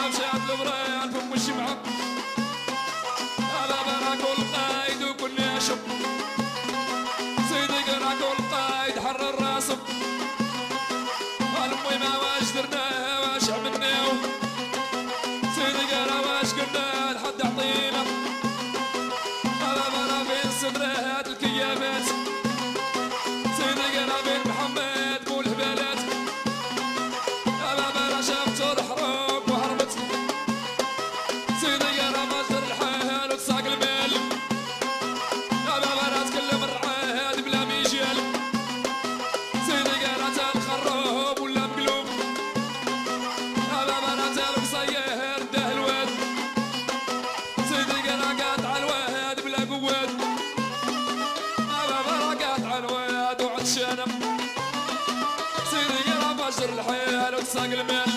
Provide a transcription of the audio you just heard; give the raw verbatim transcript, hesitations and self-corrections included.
مشات البريان فم الشمعة هذا بنا كل قايد وكل يشب سيدي قنا كل قايد حرر راسه المي ما واش درنا واش عملنا سيدي قنا واش قلنا لحد عطينا هذا بنا بين صدرات الكيافات سيدي قنا بين محمد والهبالات هذا بنا شافت الحروب وهربت سيدي قنا مصدر الحال وتساق المال هذا بنا تكلم الرعاد بلا ميجال سيدي قنا تالخروب ولا مقلوب هذا بنا تالمصير ده الواد سيدي قنا قاطع الواد بلا قواد هذا بنا قاطع الواد وعطشانه سيدي قنا مصدر الحال وتساق المال